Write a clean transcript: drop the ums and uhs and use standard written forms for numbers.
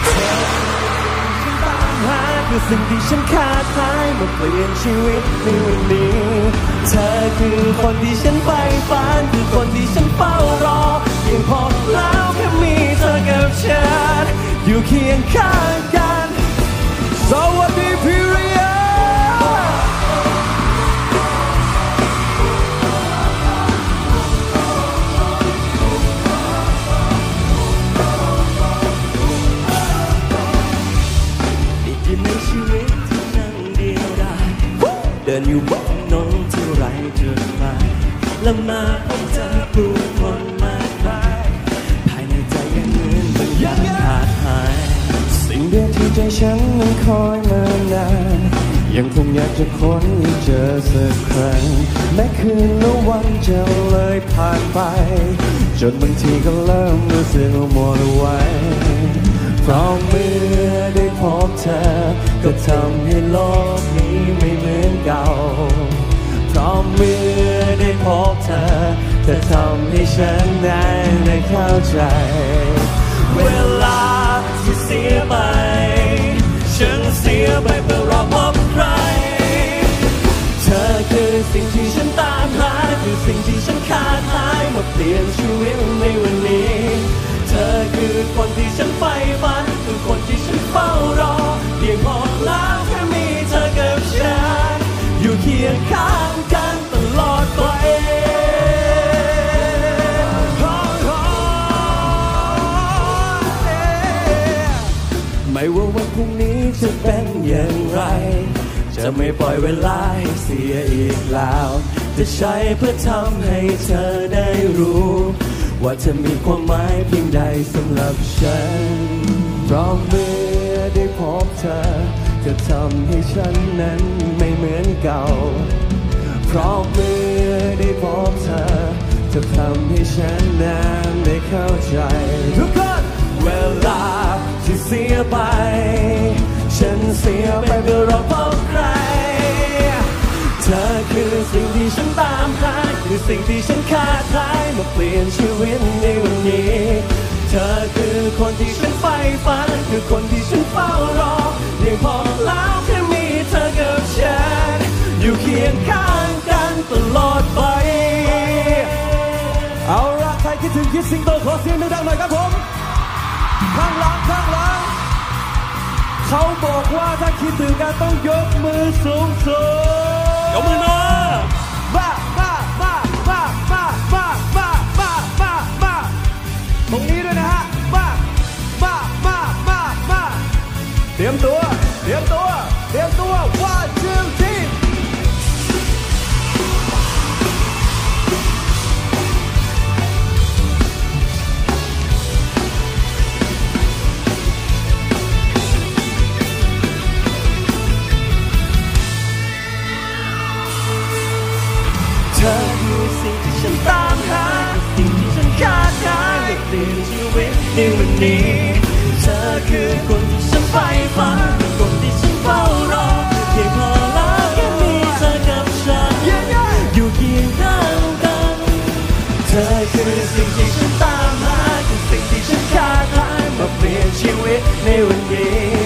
คือสิ่งที่ฉันขาดหายมาเปลี่ยนชีวิตในวันนี้เธอคือคนที่ฉันใฝ่ฝันคือคนที่ฉันเฝ้ารอเพียงพอแล้วแค่มีเธอกับฉันอยู่เคียงข้างกันสวัสดีพี่เรียเดินอยู่บนถนนที่ไรจุดหมายและมาพบเธอผู้คนมากมายภายในใจยังเหมือนบางอย่างขาดหายสิ่งเดียวที่ใจฉันยังคอยมานานยังคงอยากจะค้นเจอสักครั้งแม้คืนและวันจะเลยผ่านไปจนบางทีก็เริ่มรู้สึกหมดไว้เพราะเมื่อได้พบเธอก็ทำให้โลกนี้ไม่เหมือนเก่าเพราะเมื่อได้พบเธอจะทำให้ฉันได้เข้าใจเวลาที่เสียไปฉันเสียไปเพื่อรอพบใครเธอคือสิ่งที่ฉันตามหาคือสิ่งที่ฉันขาดหายมาเปลี่ยนชีวิตในวันนี้เธอคือคนที่ฉันใฝ่ฝันคือคนที่ฉันเฝ้ารอเพียงพอแล้วแค่มีเธอกับฉันอยู่เคียงข้างกันตลอดไปไม่ว่าวันพรุ่งนี้จะเป็นอย่างไรจะไม่ปล่อยเวลาให้เสียอีกแล้วจะใช้เพื่อทำให้เธอได้รู้ว่าจะมีความหมายเพียงใดสำหรับฉันเพราะเมื่อได้พบเธอจะทำให้ฉันนั้นไม่เหมือนเก่าเพราะเมื่อได้พบเธอจะทำให้ฉันนั้นได้เข้าใจทุกคนเวลาที่เสียไปฉันเสียไปเพื่อรอพบใครเธอคือสิ่งที่ฉันตามหาคือสิ่งที่ฉันขาดหายมาเปลี่ยนชีวิตในวันนี้เธอคือคนที่ฉันใฝ่ฝันคือคนที่ฉันเฝ้ารอเพียงพอแล้วแค่มีเธอกับฉันอยู่เคียงข้างกันตลอดไปเอาละใครคิดถึงคิดสิงโตขอเสียงดังๆหน่อยครับผมข้างหลังเขาบอกว่าถ้าคิดถึงกันต้องยกมือสูงยกมือหน่อยมาตรงนี้ด้วยนะฮะมาเตรียมตัว one two threeเธอคือสิ่งที่ฉันตามหาสิ่งที่ฉันขาดหายเปลี่ยนชีวิตในวันนี้เธอคือคนที่ฉันใฝ่ฝันคนที่ฉันเฝ้ารอเพียงพอแล้วแค่มีเธอกับฉันอยู่เคียงข้างกันเธอคือสิ่งที่ฉันตามหาคือสิ่งที่ฉันขาดหายมาเปลี่ยนชีวิตในวันนี้